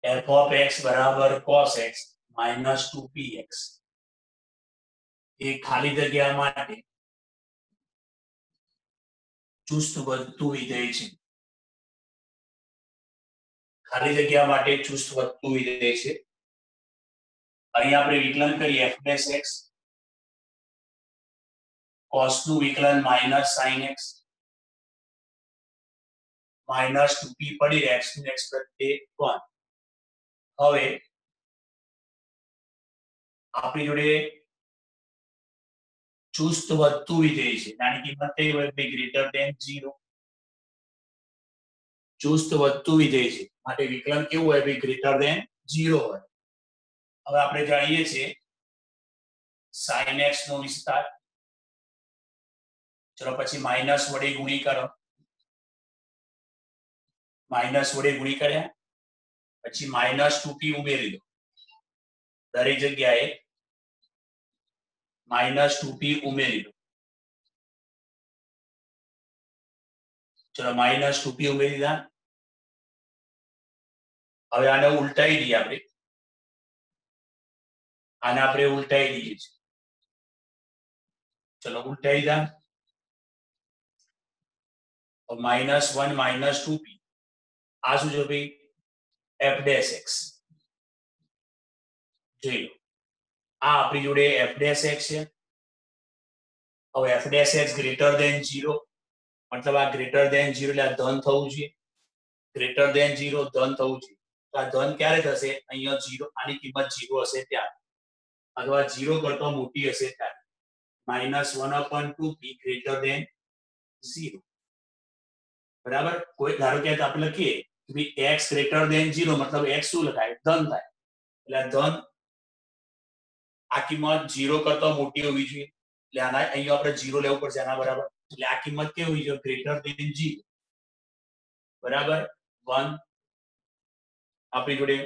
F of x बराबर cos x minus 2px ये खाली जग्या માટે ચુસ્ત વધતું વિધેય છે ખાલી જગ્યા માટે ચુસ્ત વધતું વિધેય છે અહીં આપણે વિકલન કરીએ f dash x cos નું વિકલન minus sin x minus 2p પડી x નું x પ્રત્યે 1 હવે આપણી જોડે ચુસ્ત વધતું વિધેય છે નાની કિંમત કઈ હોય કે ગ્રેટર ધેન 0 ચુસ્ત વધતું વિધેય છે માટે વિકલન કેવું હોય કે ગ્રેટર ધેન 0 હોય હવે આપણે જાણીએ છીએ sin x નો વિસ્તાર ચલો પછી માઈનસ વડે ગુણી કરો માઈનસ વડે ગુણી કર્યા પછી માઈનસ 2p ઉમેરી દો દરેક જગ્યાએ માઈનસ 2p ઉમેરી દો ચલો માઈનસ 2p ઉમેરી દીધા હવે આને ઉલટાઈ દઈએ આપણે આને આપણે ઉલટાઈ દઈએ છીએ ચલો ઉલટાઈ દીધા -1 - 2p આ શું છે ભાઈ f dash x જોઈ લો આ આપણી જોડે f dash x છે હવે f dash x greater than 0 मतलब આ ગ્રેટર ધેન 0 એટલે આ ધન થવું જોઈએ ગ્રેટર ધેન 0 ધન થવું જોઈએ તો આ ધન ક્યારે થશે અહીંયા 0 આની કિંમત 0 હશે ત્યારે अथवा 0 કરતા મોટી હશે ત્યારે -1/2p ગ્રેટર ધેન 0 बराबर कोई धारो के आप लखीए कि x ग्रेटर देन 0 मतलब x શું લખાય ધન થાય એટલે ધન આ કિંમત 0 કરતા મોટી હોવી જોઈએ એટલે આના અહીંયા આપણે 0 લેવું પડશે આના બરાબર એટલે આ કિંમત કેવી હોવી જોઈએ ગ્રેટર દેન 0 બરાબર 1 આપણી જોડે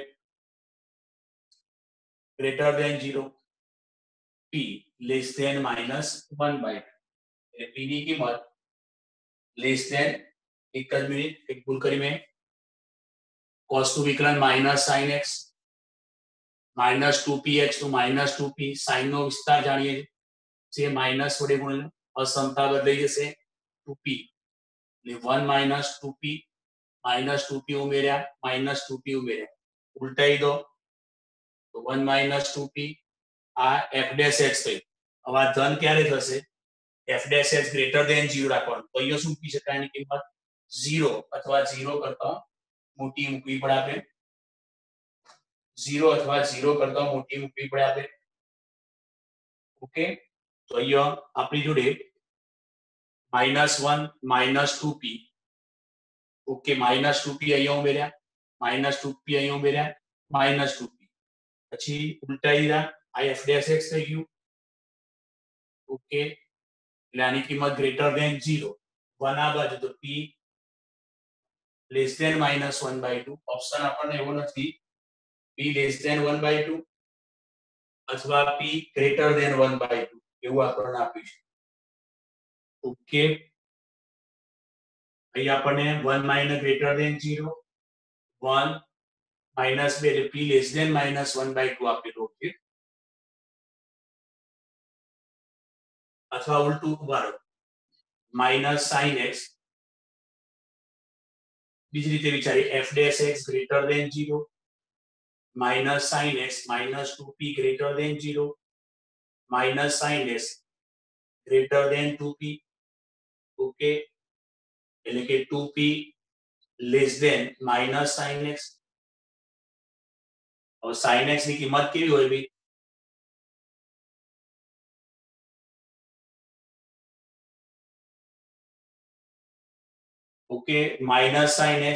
greater than 0 p less than -1/2 એટલે p ની કિંમત લેસ દેન एक मिनट एक भूल करी मैं cos टू विकलन minus sin x minus 2px two minus 2p sin નો વિસ્તાર જાણીએ છે માઈનસ વડે ગુણ્યા અસમતા બદલાઈ જશે 2p એટલે 1 - 2p - 2p ઉમેર્યા -2p ઉમેર્યા ઉલટાઈ દો તો 1 - 2p આ f dash x થઈ હવે આ ધન ક્યારે થશે f dash x greater than 0 રાખવાનું તો અહીંયા શું મૂકી શકાય એની કિંમત 0 अथवा 0 करता मोटी मूकवी पड़े आपने 0 अथवा 0 करता मोटी मूकवी पड़े आपने ओके तो अहिया अपनी जोड़े -1 - 2p okay -2p अहिया उमेर्या -2p अहिया उमेर्या -2p પછી ઉલટાઈ દીધા આ f dash x થઈ ગયું ઓકે એટલે આની કિંમત ગ્રેટર ધેન 0 1 આ બાજુ તો p लेस देन -1/2 ऑप्शन આપણને એવો નથી p लेस देन 1/2 अथवा p ग्रेटर देन 1/2 એવું આપણને આપ્યું છે ઓકે અહીં આપણને 1 - ग्रेटर देन 0 1 -2 એટલે p लेस देन -1/2 આપેલું છે अथवा ઉલટું વાળો -sin x બીજી રીતે વિચારી f dash x greater than 0 minus sin x minus 2p greater than 0 minus sin x greater than 2p okay એટલે કે 2p less than minus sin x और sin x ની કિંમત કેવી હોય ભાઈ okay minus sin x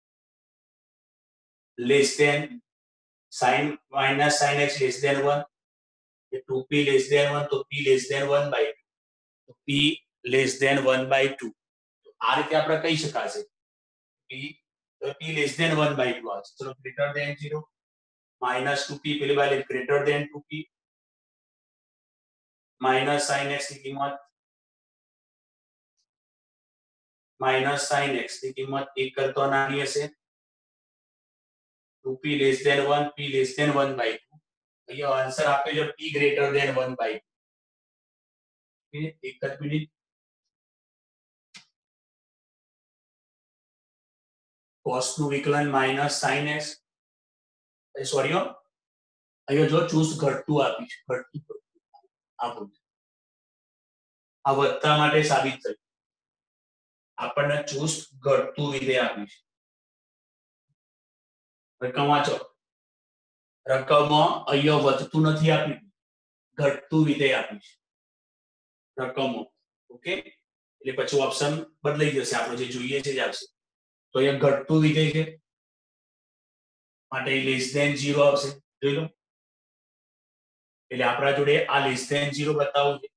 less than sin minus sin x less than 1 2p less than 1 तो p less than 1/2 तो p लेस देन 1/2 तो आ રીતે આપણે કહી શકાશે p लेस देन 1/2 आ चलो ग्रेटर देन 0 माइनस 2p पहली बार greater than 2p minus sin x की कीमत माइनस sin x की कीमत 1 करता नानी हशे 2p less than 1, p less than 1/2. અહીંયા આન્સર આપે છે p greater than 1/2. એક જ મિનિટ. cos નું વિકલન માઈનસ sin x. સોરી હો, અહીંયા જો ચૂસ ઘટતું આપી છે, ઘટતું આપો. આ વત્તા માટે સાબિત થયું. આપણને ચૂસ ઘટતું વિધેય આપ્યું છે. રકમ વાંચો. રકમમાં અહીંયા વધતું નથી આપ્યું, ઘટતું વિધેય આપ્યું છે રકમો. ઓકે, એટલે પછી ઓપ્શન બદલાઈ જશે, આપણે જે જોઈએ છે જ આવશે. તો અહીંયા ઘટતું વિધેય છે માટે લેસ ધેન 0 આવશે. જોઈ લો, એટલે આપણા જોડે આ લેસ ધેન 0 બતાવવું છે.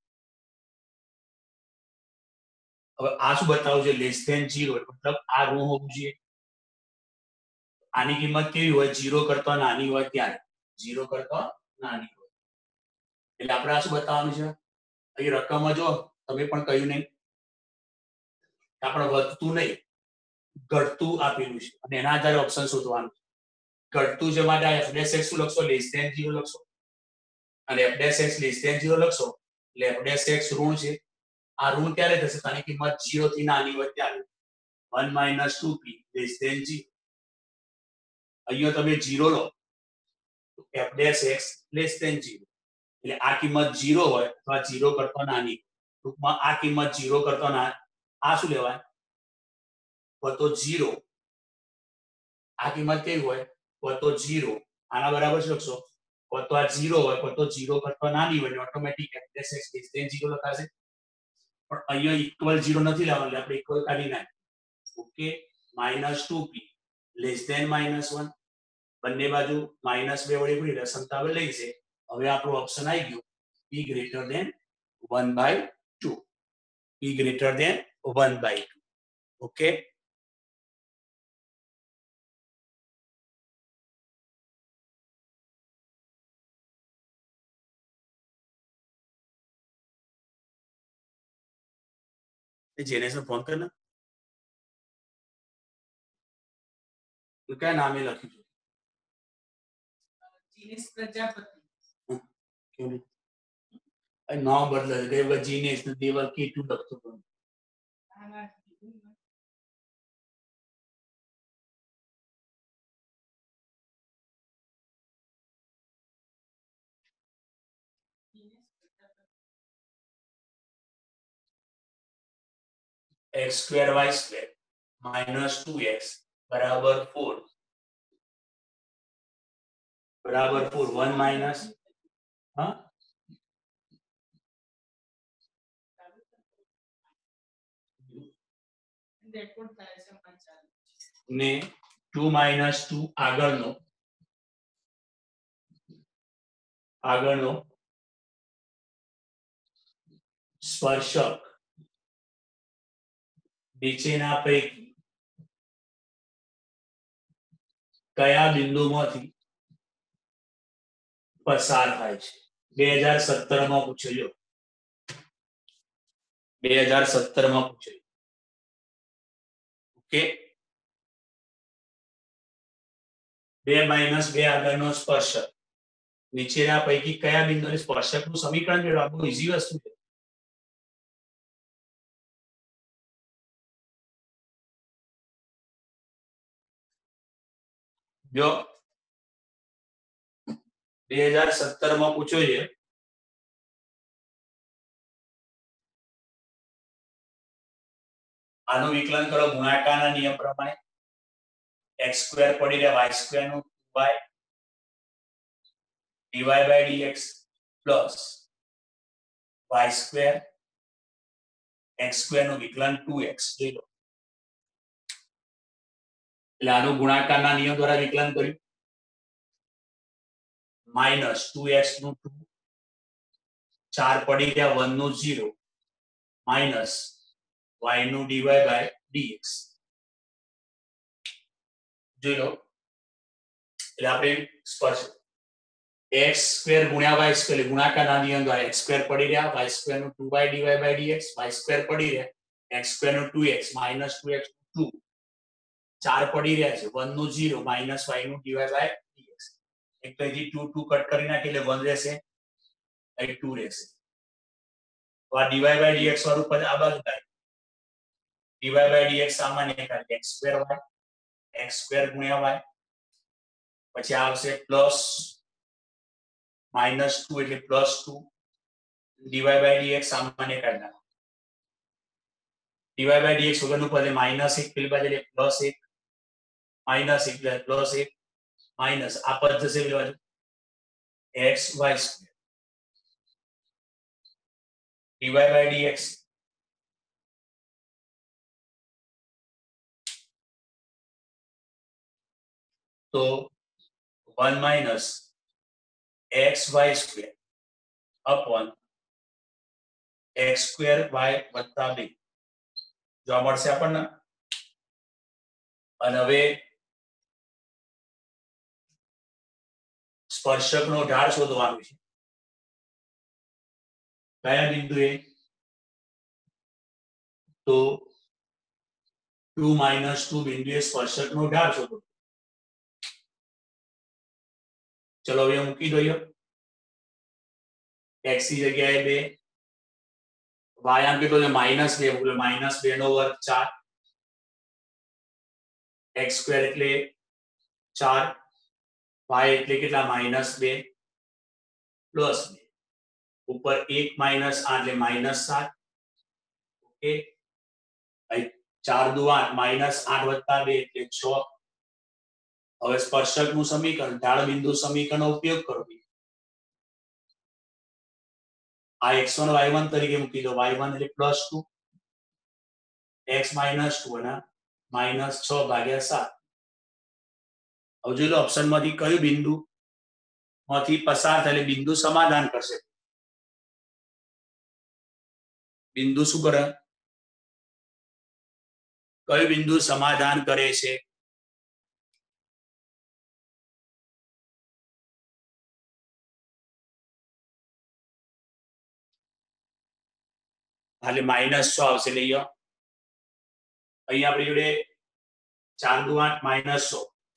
હવે આ શું બતાવવું છે? લેસ ધેન 0 મતલબ આ ઋણ હોવું જોઈએ. આની કિંમત કેવી હોય? 0 કરતા નાની હોય ત્યારે. 0 કરતા નાની હોય એટલે આપણે આ શું બતાવવાનું છે? અહીં રકમમાં જો તમે પણ કહ્યું નહીં, આપણે વધતું નહીં ઘટતું આપેલું છે અને એના આધારે ઓપ્શન શોધવાનું છે. ઘટતું છે માટે આ f' શું લખશો? લેસ ધેન 0 લખશો. અને f' લેસ ધેન 0 લખશો એટલે f' ઋણ છે. આ ઋણ ક્યારે થશે? આની કિંમત 0 થી નાની હોય ત્યારે. 1 - 2p લેસ ધેન 0. અહીંયા તમે 0 લો તો f' લેસ ધેન 0 એટલે આ કિંમત 0 હોય તો આ 0 કરતા નાની. ટૂંકમાં આ કિંમત 0 કરતા નાની. આ શું લેવાય? તો 0. આ કિંમત કેવી હોય? તો 0. આના બરાબર શું લખશો? તો આ 0 હોય તો 0 કરતા નાની હોય ઓટોમેટિક f' લેસ ધેન 0 લખાશે. પણ અહીંયા ઇક્વલ 0 નથી લાવવાનું એટલે આપણે ઇક્વલ કાઢી નાખીએ. Okay, -2p less than -1. બંને બાજુ -2 વડે ગુણી સમતાવર લઈ છે. હવે આપણો ઓપ્શન આવી ગયો p greater than 1/2. p greater than 1/2. Okay, Jenish में फोन करना तो क्या नाम है लखी? जीनेस प्रजापति. क्यों नहीं? नाम बदल गए. जीनेस ने देवल की टू लखतो पण x² y² -2x बराबर 4 बराबर 4. 1 माइनस हाँ ने 2 - 2 આગળનો સ્પર્શક નીચેના પૈકી કયા બિંદુમાંથી પસાર થાય છે? 2017 માં પૂછેલો. 2017 માં પૂછેલો. ઓકે, 2 - 2 આગળનો સ્પર્શક નીચેના પૈકી કયા બિંદુને સ્પર્શકનું સમીકરણ મેળવવા બહુ ઈઝી વસ્તુ છે. જો 2017 માં પૂછ્યો છે આનું વિકલન કરો ગુણાકારના નિયમ પ્રમાણે. x² પડી રહ્યા y² નું 2y dy/dx plus y² x² નું વિકલન 2x. જોઈ લો, એટલે આનું ગુણાકારના નિયમ દ્વારા વિકલન કર્યું. -2x નું 2, 4 પડી ગયા 1 નું 0 માઈનસ y નું dy/dx. જોઈ લો, એટલે આપણે સ્પર્શ x² ગુણ્યા y² એટલે ગુણાકારના નિયમ દ્વારા x² પડી રહ્યા y² નું 2y dy/dx y² પડી રહ્યા x² નું 2x -2x 2 4 પડી રહ્યા છે 1 નું 0 માઇનસ y નું ડિવાઇડ બાય dx એક તો અહીંથી 2 2 કટ કરી નાખી એટલે 1 રહેશે અહીં 2 રહેશે તો આ ડિવાઇડ બાય dx વાળું પદ આ બાજુ થાય ડિવાઇડ બાય dx સામાન્ય કાઢી x2 ગુણ્યા y પછી આવશે પ્લસ -2 એટલે +2 ડિવાઇડ બાય dx સામાન્ય કાઢી નાખો ડિવાઇડ બાય dx વગરનું પદ -1 પેલી બાજુ એટલે +1 -1 એટલે +1 માઇનસ આ પદ જશે પેલી બાજુ xy² ડિવાઇડ બાય dx તો 1 minus xy² upon x² y વત્તા 2 જોવા મળશે આપણને અને હવે સ્પર્શકનો ઢાળ શોધવાનો છે કયા બિંદુએ તો 2 -2 બિંદુએ સ્પર્શકનો ઢાળ શોધો ચલો હવે મૂકી દો x ની જગ્યાએ 2 y આમ કેટલો છે -2 એટલે -2 નો વર્ગ 4 x² એટલે 4 y એટલે કેટલા -2 પ્લસ 2 ઉપર 1 -8 એટલે -7 ઓકે 4 દુ 8 -8 વત્તા 2 એટલે 6 હવે સ્પર્શકનું સમીકરણ ઢાળ બિંદુ સમીકરણનો ઉપયોગ કરો આ x1 y1 તરીકે મૂકી દો y1 એટલે +2 x -2 અને -6 ભાગ્યા 7 હવે જોઈ લો ઓપ્શન માંથી કયું બિંદુ માંથી પસાર થાય એટલે બિંદુ સમાધાન કરશે બિંદુ શું કરે કયું બિંદુ સમાધાન કરે છે એટલે -6 આવશે એટલે અહીંયા આપણી જોડે 4 દુ 8 -6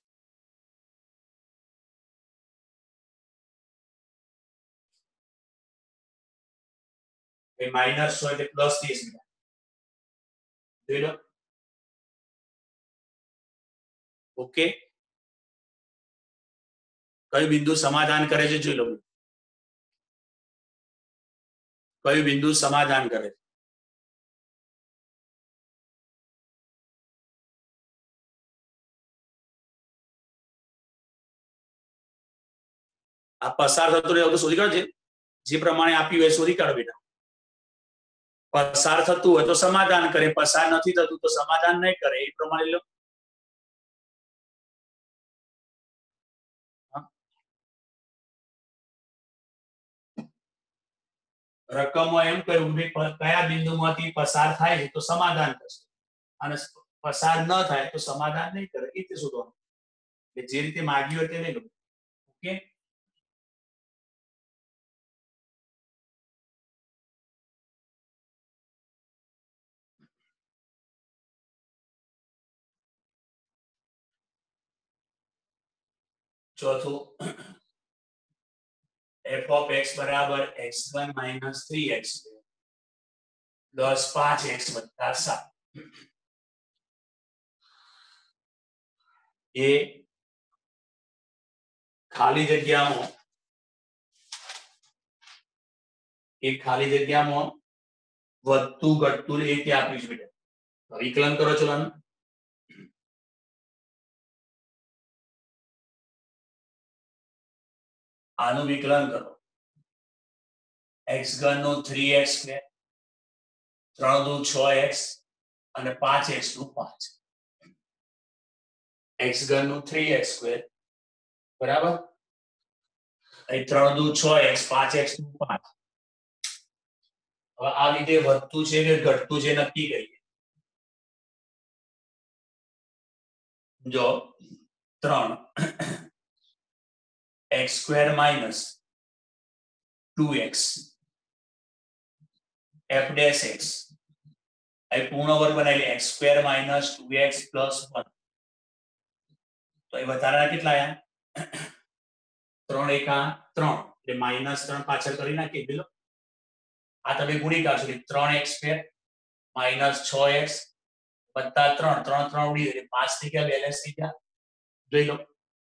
એ -6 એટલે +30 જોઈ લો ઓકે કયું બિંદુ સમાધાન કરે છે જોઈ લો કયું બિંદુ સમાધાન કરે છે આ પસાર થતું રહે તો શોધી કાઢો જે પ્રમાણે આપ્યું હોય શોધી કાઢો બેટા પસાર થતું હોય તો સમાધાન કરે પસાર નથી થતું તો સમાધાન નહીં કરે એ પ્રમાણે લો રકમમાં એમ કહ્યું કે કયા બિંદુમાંથી પસાર થાય છે તો સમાધાન થશે અને પસાર ન થાય તો સમાધાન નહીં કરે એ રીતે શોધવાનું એટલે જે રીતે માગ્યું હોય તે લઈ લો ઓકે ચોથું f of x બરાબર x1 - 3x + 5x + 7 એ ખાલી જગ્યામાં વધતું ઘટતું એ રીતે આપ્યું છે બેટા વિકલન કરો ચલો આનું વિકલન કરો x3 નો 3x² 3 દુ 6x અને 5x નું 5 x3 નું 3x² બરાબર અહીં 3 દુ 6x 5x નું 5 હવે આ રીતે વધતું છે કે ઘટતું છે નક્કી કરીએ જો 3 x² - 2x f dash x અહીં પૂર્ણ વર્ગ બનાવી x² - 2x + 1 तो ये વધારાના કેટલા આયા 3 એકા 3 એટલે -3 પાછળ કરી નાખીએ પેલો આ તમે ગુણીકાર છો 3x² -6x + 3 3 3 ઉડી એટલે 5 થઈ ગયા બેલેન્સ થઈ ગયા જોઈ લો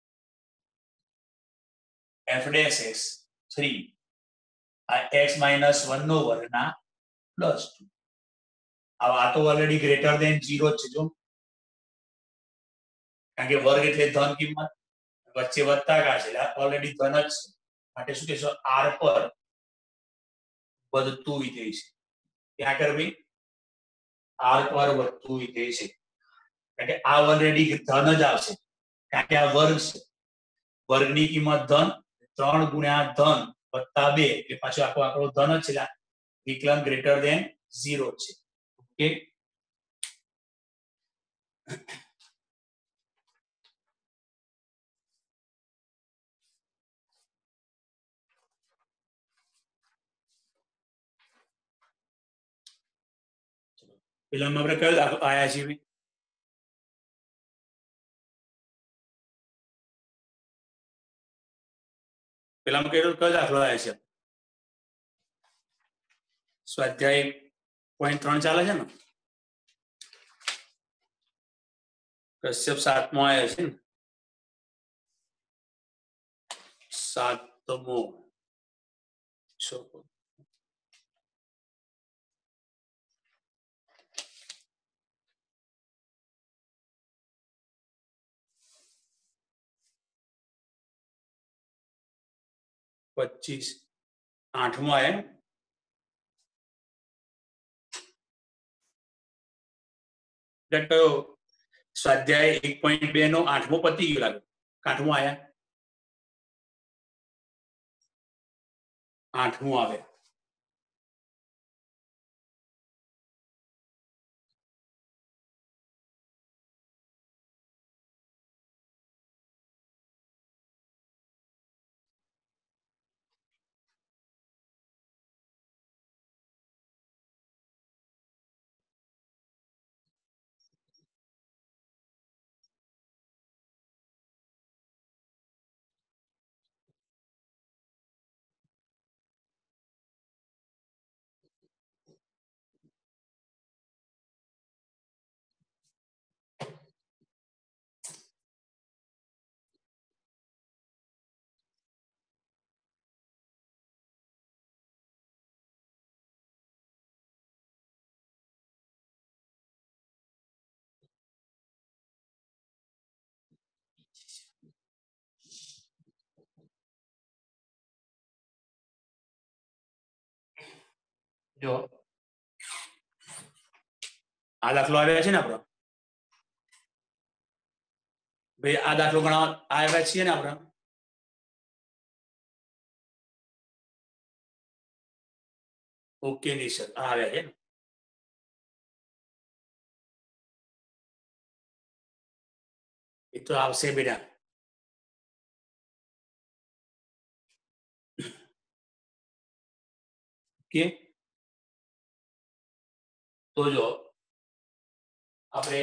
f' 3 આ x - 1 નો વર્ગ ના +2 अब आ तो ऑलरेडी ग्रेटर देन 0 છે જો કારણ કે વર્ગ એટલે ધન કિંમત વચ્ચે વધતાકાર છે એટલે ઓલરેડી ધન જ છે માટે શું કહેશો r પર વધતું વિધેય છે ત્યાં કર ભાઈ r પર વધતું વિધેય છે કારણ કે આ ઓલરેડી ધન જ આવશે કારણ કે આ વર્ગ છે વર્ગની કિંમત ધન 3 ગુણ્યા ધન વત્તા 2 એટલે પાછો આખો આંકડો ધન જ છે એટલે વિકલન ગ્રેટર દેન 0 છે ઓકે પેલામાં આપણે કયો દાખલો આયા છે પેલામાં કયો દાખલો આયા છે સ્વાધ્યાય 0.3 ચાલે છે ને કશ્યપ 7મો આયા છે ને 7મો છોકો 25 8મો આયા કયો સ્વાધ્યાય 1.2 નો 8મો પતી ગયો લાગે 8મો આયા 8મો આવે જો આ દાખલો આવ્યા છે ને આપણો ભાઈ આ દાખલો ગણવા આવ્યા છીએ ને આપણે ઓકે ની સર આવ્યા છે એ તો આવશે બેટા ઓકે તો જો આપણે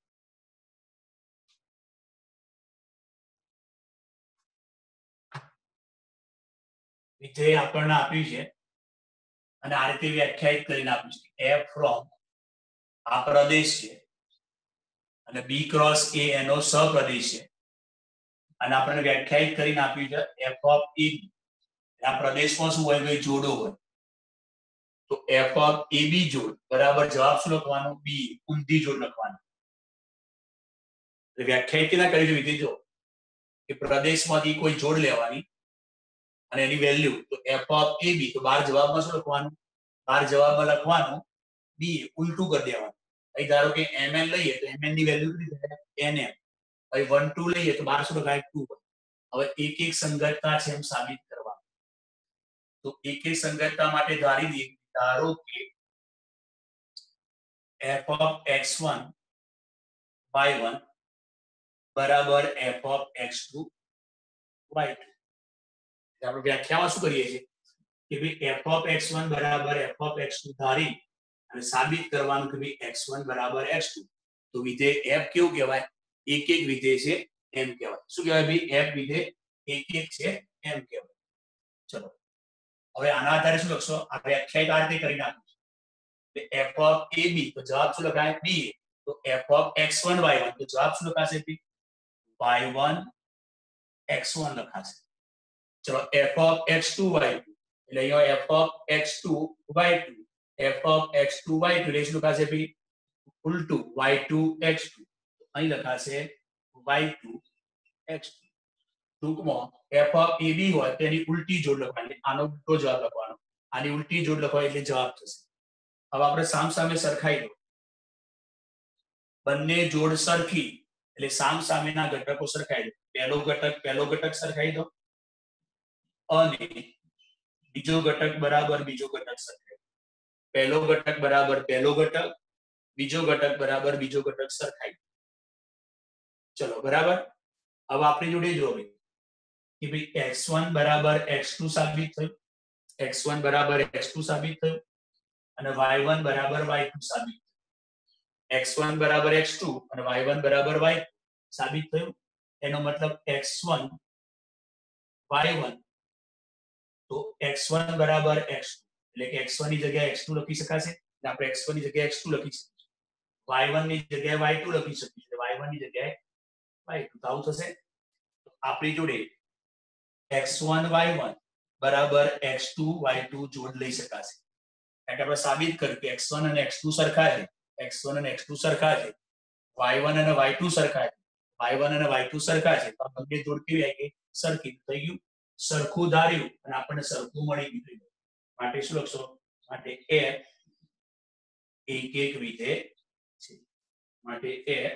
વિધેય આપણને આપ્યું છે અને આ રીતે વ્યાખ્યાયિત કરીને આપ્યું છે f ફ્રોમ આ પ્રદેશ છે અને b ક્રોસ a એનો સહપ્રદેશ છે અને આપણને વ્યાખ્યાયિત કરીને આપ્યું છે f ઓફ a આ પ્રદેશમાં શું હોય ભાઈ જોડો હોય તો f ઓફ ab જોડ બરાબર જવાબ શું લખવાનો b ઊંધી જોડ લખવાનો વ્યાખ્યાયિત કેના કરી છે વિધેય જો કે પ્રદેશમાંથી કોઈ જોડ લેવાની અને એની વેલ્યુ તો f ઓફ ab તો બહાર જવાબમાં શું લખવાનું બહાર જવાબમાં લખવાનું b ઉલટું કરી દેવાનું અહીં ધારો કે mn લઈએ તો mn ની વેલ્યુ કેટલી થાય nm અહીં 1 2 લઈએ તો બહાર શું લખાય 2 હવે એક એક સંગતતા છે એમ સાબિત કરવાનું તો એક એક સંગતતા માટે ધારી દઈએ ધારો કે f of x1 y1 બરાબર f of x2 y2 આપણે વ્યાખ્યામાં શું કરીએ છીએ કે ભાઈ f of x1 બરાબર f of x2 ધારી અને સાબિત કરવાનું કે ભાઈ x1 બરાબર x2 તો વિધેય f કેવું કહેવાય એક એક વિધેય છે એમ કહેવાય. શું કહેવાય ભાઈ? f વિધેય એક એક છે એમ કહેવાય. ચલો હવે આના આધારે શું લખશો? આ વ્યાખ્યાયિત આ રીતે કરી નાખો. f of ab તો જવાબ શું લખાય? ba. તો f of x1 y1 તો જવાબ શું લખાશે? y1 x1 લખાશે. ચલો f of x2 y2 એટલે અહીંયા f of x2 y2 f of x2 y2 એટલે શું લખાશે ભાઈ? ઉલટું y2 x2 અહીં લખાશે y2 x2. ટૂંકમાં f of ab હોય તેની ઉલટી જોડ લખવાની, આનો ઉલટો જવાબ લખવાનો, આની ઉલટી જોડ લખવાય એટલે જવાબ થશે. હવે આપણે સામસામે સરખાઈ દો. બંને જોડ સરખી એટલે સામસામેના ઘટકો સરખાઈ દો. પહેલો ઘટક સરખાઈ દો અને બીજો ઘટક બરાબર બીજો ઘટક સરખાઈ દો. પહેલો ઘટક બરાબર પહેલો ઘટક, બીજો ઘટક બરાબર બીજો ઘટક સરખાઈ દો. ચલો બરાબર. હવે આપણી જોડે જો કે ભાઈ x1 બરાબર x2 સાબિત થયું, x1 બરાબર x2 સાબિત થયું અને y1 બરાબર y2 સાબિત થયું. x1 બરાબર x2 અને y1 બરાબર y2 સાબિત થયું. એનો મતલબ x1 y1 તો x1 બરાબર x2 એટલે કે x1 ની જગ્યાએ x2 લખી શકાશે એટલે આપણે x1 ની જગ્યાએ x2 લખી શકીશું. y1 ની જગ્યાએ y2 લખી શકીશું એટલે y1 ની જગ્યાએ y2 તો આવું થશે. આપણી જોડે x1 y1 બરાબર x2 y2 જોડ લઈ શકાશે. એટલે આપણે સાબિત કર્યું કે x1 અને x2 સરખા છે, x1 અને x2 સરખા છે, y1 અને y2 સરખા છે, y1 અને y2 સરખા છે. તો આ બંને જોડ કેવી આવી ગઈ? સરખી. થઈ ગયું, સરખું ધાર્યું અને આપણને સરખું મળી ગયું. માટે શું લખશો? માટે f એક એક વિધેય છે. માટે f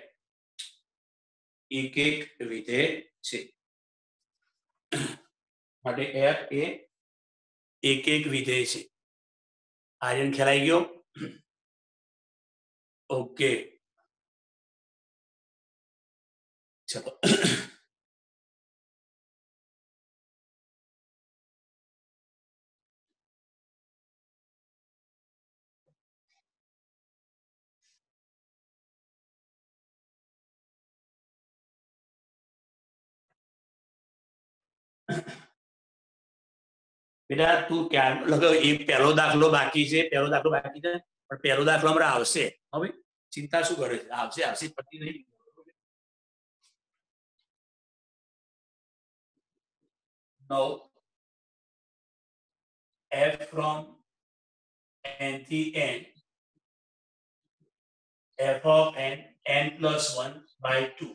એક એક વિધેય છે. માટે f એ એક એક વિધેય છે. આર્યન ખ્યાલ આવી ગયો? ઓકે ચલો બેટા તું ક્યાં લગો એ પહેલો દાખલો બાકી છે, પહેલો દાખલો બાકી છે પણ પહેલો દાખલો હમણાં આવશે. હવે ચિંતા શું કરે છે? આવશે આવશે પતિ નહીં. Now f from n થી n f of n n plus 1 by 2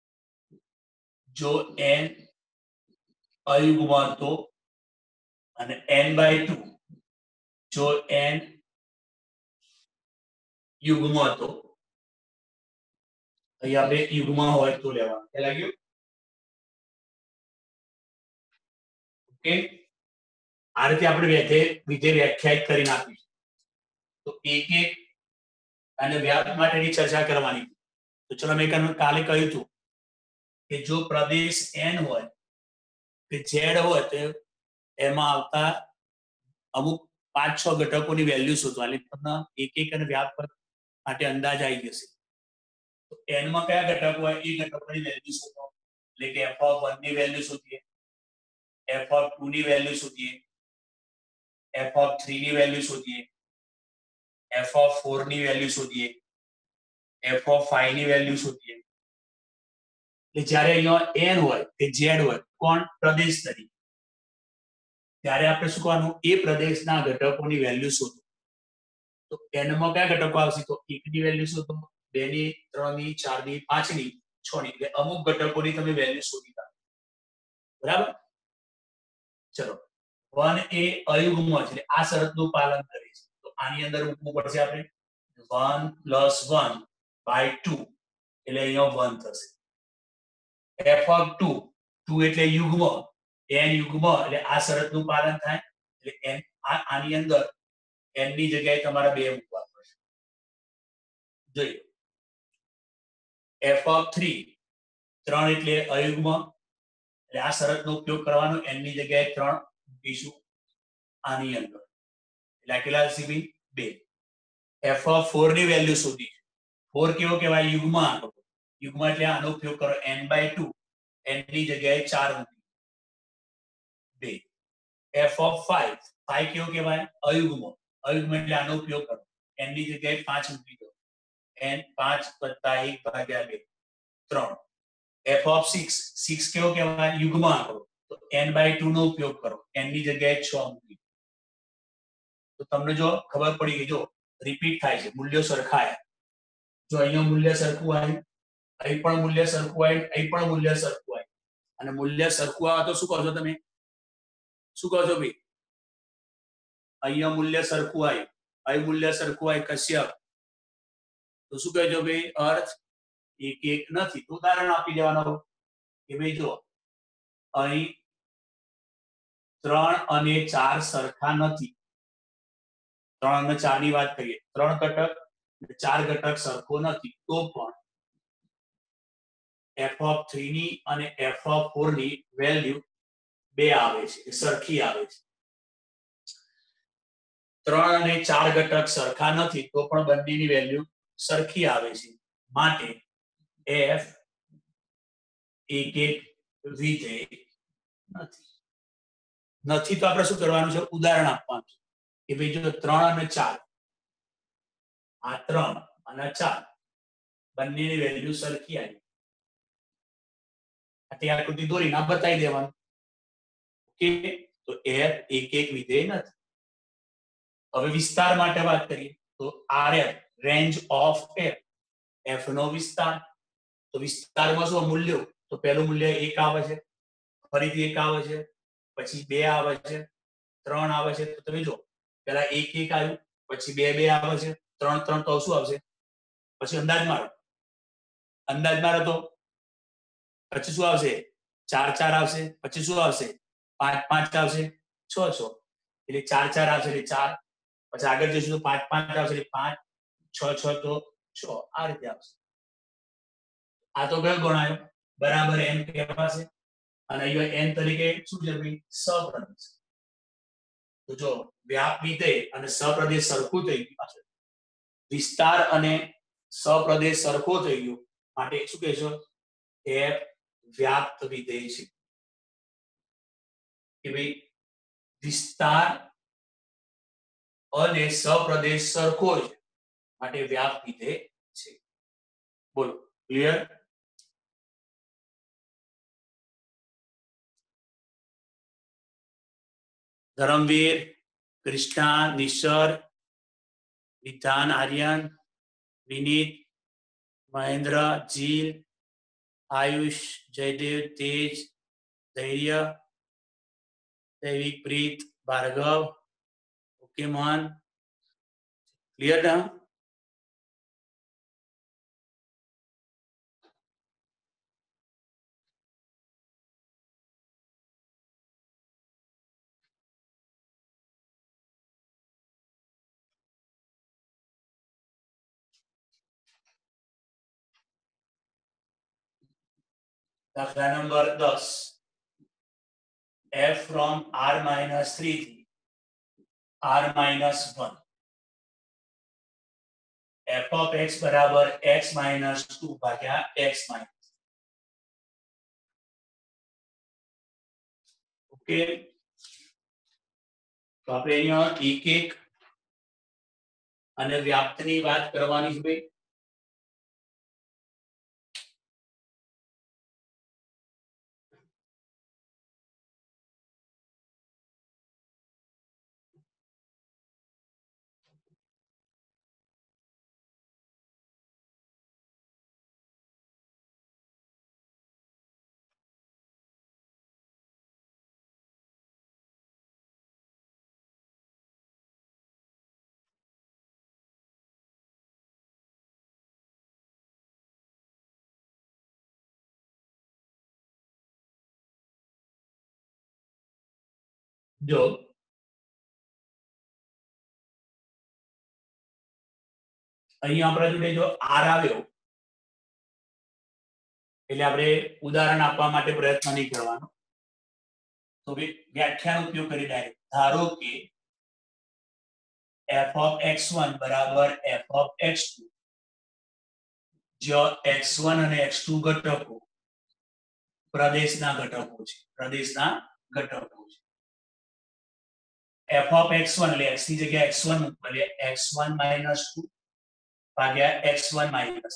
જો n અયુગ્મ તો અને n by 2 જો n યુગ્મ તો અહીંયા આપણે યુગ્મ હોય તો લેવાનું. ખ્યાલ આવ્યો? ઓકે આ રીતે આપણે વિધેય વ્યાખ્યાયિત કરી નાખીશું. તો એક એક અને વ્યાપ માટેની ચર્ચા કરવાની. તો ચલો મેં કાલે કહ્યું હતું કે જો પ્રદેશ n હોય કે z હોય તો એમાં આવતા અમુક 5-6 ઘટકોની વેલ્યુ શોધવાની. તમને એક એક અને વ્યાપ માટે અંદાજ આવી જશે. તો n માં કયા ઘટક હોય એ ઘટકોની વેલ્યુ શોધો. એટલે કે f of 1 ની વેલ્યુ શોધીએ, f of 2 ની વેલ્યુ શોધીએ, f of 3 ની વેલ્યુ શોધીએ, f of 4 ની વેલ્યુ શોધીએ, f of 5 ની વેલ્યુ શોધીએ. એટલે જ્યારે અહીંયા n હોય કે z હોય કોણ પ્રદેશ તરીકે, ત્યારે આપણે શું કરવાનું? એ પ્રદેશના ઘટકોની વેલ્યુ શોધો. તો n માં કયા ઘટકો આવશે? તો 1 ની વેલ્યુ શોધો, 2 ની, 3 ની, 4 ની, 5 ની, 6 ની. એટલે અમુક ઘટકોની તમે વેલ્યુ શોધી કાઢો. બરાબર? ચલો 1 એ અયુગ્મ છે એટલે આ શરતનું પાલન કરે છે. તો આની અંદર મૂકવું પડશે આપણે 1 + 1 by 2 એટલે અહીંયા 1 થશે. f of 2 2 એટલે યુગ્મ, n યુગ્મ એટલે આ શરતનું પાલન થાય એટલે n આની અંદર n ની જગ્યાએ તમારે 2 મૂકવા પડશે. જોઈએ f of 3 3 એટલે અયુગ્મ એટલે આ શરતનો ઉપયોગ કરવાનો, n ની જગ્યાએ 3 મૂકીશું આની અંદર એટલે કેટલા હશે ભાઈ? 2. f of 4 ની વેલ્યુ શોધી. 4 કેવો કહેવાય? યુગ્મ આંકડો. યુગ્મ એટલે આનો ઉપયોગ કરો n by 2 n ની જગ્યાએ 4 મૂકી 2 f of 5 5 કેવો કહેવાય અયુગ્મ એટલે આનો ઉપયોગ કરો n ની જગ્યાએ 5 મૂકી દો n 5 + 1 ભાગ્યા 2 3 f of 6 6 કેવો કહેવાય યુગ્મ આંકડો તો n/2 નો ઉપયોગ કરો n ની જગ્યાએ 6 મૂકી તો તમને જો ખબર પડી ગઈ જો રિપીટ થાય છે મૂલ્યો સરખાયા જો અહીંયા મૂલ્ય સરખું આવ્યું અહીં પણ મૂલ્ય સરખું આવ્યું અહીં પણ મૂલ્ય સરખું આવ્યું અને મૂલ્ય સરખું આવે તો શું કહો છો તમે શું કહો છો ભાઈ અહીંયા મૂલ્ય સરખું આવ્યું અહીં મૂલ્ય સરખું આવ્યું કશ્યપ તો શું કહેજો ભાઈ અર્થ એક નથી તો ઉદાહરણ આપી દેવાનો કે ભાઈ જો અહીં 3 અને 4 સરખા નથી 3 અને 4 ની વાત કરીએ 3 ઘટક 4 ઘટક સરખો નથી તો પણ f of 3 ની અને f of 4 ની વેલ્યુ 2 આવે છે સરખી આવે છે 3 અને 4 ઘટક સરખા નથી તો પણ બંનેની વેલ્યુ સરખી આવે છે માટે f એક વિધેય નથી તો આપણે શું કરવાનું છે ઉદાહરણ આપવાનું છે કે ભાઈ જો 3 અને 4 આ 3 અને 4 બંનેની વેલ્યુ સરખી આવી આ આકૃતિ દોરીને બતાવી દેવાનું ઓકે તો f એક વિધેય નથી હવે વિસ્તાર માટે વાત કરીએ તો rf રેન્જ ઓફ f નો વિસ્તાર તો વિસ્તારમાં શું મૂલ્યો તો પહેલું મૂલ્ય 1 આવે છે ફરીથી 1 આવે છે પછી 2 આવે છે 3 આવે છે તો તમે જો પહેલા 1 1 આવ્યું પછી 2 2 આવે છે 3 3 તો શું આવશે પછી અંદાજ મારો તો પછી શું આવશે 4 4 આવશે પછી શું આવશે 5 5 આવશે 6 6 એટલે 4 4 આવશે એટલે 4 પછી આગળ જઈશું તો 5 5 આવશે એટલે 5 6 6 તો 6 આ રીતે આવશે આ તો કયો ગણાયો બરાબર n કહેવાશે અને અહીંયા n તરીકે શું છે ભાઈ સપ્રદેશ તો જો વ્યાપ વિધેય અને સપ્રદેશ સરખું થઈ ગયું પાછળ વિસ્તાર અને સપ્રદેશ સરખો થઈ ગયો માટે શું કહેશો f વ્યાપ્ત વિધેય છે કે ભાઈ વિસ્તાર અને સપ્રદેશ સરખો છે માટે વ્યાપ્ત વિધેય છે બોલો ક્લિયર ધર્મવીર કૃષ્ણા નિશ્ચર વિધાન આર્યન વિનીત મહેન્દ્ર જીલ આયુષ જયદેવ તેજ ધૈર્ય દૈવિક પ્રીત ભાર્ગવ ઓકે મોહન ક્લિયર ના દાખલા નંબર 10 f from r-3 થી r-1 f of x બરાબર x-2 ભાગ્યા x ઓકે તો આપણે અહીંયા એક અને વ્યાપ્તની વાત કરવાની છે ભાઈ જો અહીં આપણા જોડે જો r આવ્યો એટલે આપણે ઉદાહરણ આપવા માટે પ્રયત્ન નહીં કરવાનો તો વ્યાખ્યાનો ઉપયોગ કરી ડાયરેક્ટ ધારો કે f of x1 બરાબર f of x2 જો x1 અને x2 ઘટકો પ્રદેશના ઘટકો છે, પ્રદેશના ઘટકો છે. f of x1 એટલે x ની જગ્યાએ x1 મૂકો એટલે x1 - 2 ભાગ્યા x1 minus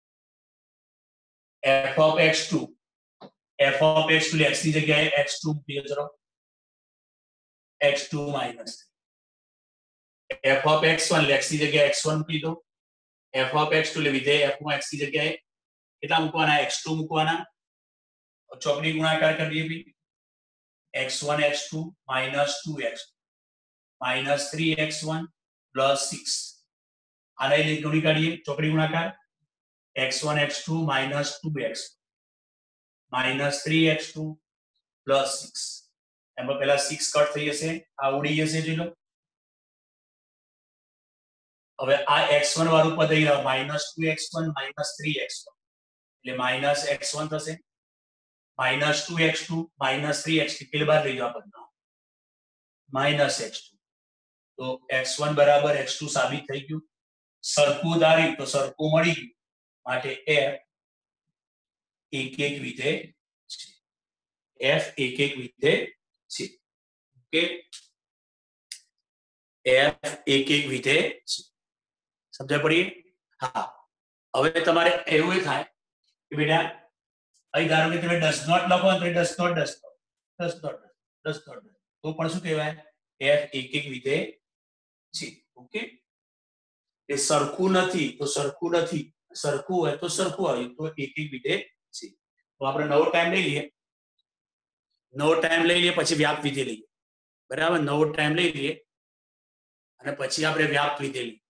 f of x2 એટલે x ની જગ્યાએ x2 મૂકી દો. x2 minus f of x1 એટલે x ની જગ્યાએ x1 મૂકી દો. f of x2 એટલે વિધેય f માં x ની જગ્યાએ કેટલા મૂકવાના? x2 મૂકવાના. ચોકડી ગુણાકાર કરી દઈએ ભાઈ. x1 x2 minus 2x minus 3x1 plus 6. આને લઈ ગણી કાઢીએ ચોકડી ગુણાકાર. x1 x2 minus 2x minus 3x2 plus 6. એમાં પહેલા 6 કટ થઈ જશે, આ ઉડી જશે જોઈ લો. હવે આ x1 વાળું પદ અહીં લાવો, -2x1 minus 3x1 એટલે minus x1 થશે, minus 2x2 minus 3x કેટલી બાર લઈ જાઓ પદનો minus x2. તો x1 બરાબર x2 સાબિત થઈ ગયું. સરખું ધાર્યું તો સરખું મળી ગયું, માટે f એક એક વિધેય છે. f એક એક વિધેય છે. ઓકે, f એક એક વિધેય છે. સમજાય પડી? હા. હવે તમારે એવું થાય કે બેટા અહીં ધારો કે તમે ડઝ નોટ લખો તો ડઝ નોટ તો પણ શું કહેવાય? f એક એક વિધેય છે. ઓકે, એ સરખું નથી તો સરખું નથી, સરખું હોય તો સરખું આવ્યું તો એક એક વિધેય છે. તો આપણે નવો ટાઈમ લઈ લઈએ, પછી વ્યાપ વિધેય લઈએ. બરાબર, નવો ટાઈમ લઈ લઈએ અને પછી આપણે વ્યાપ વિધેય લઈએ.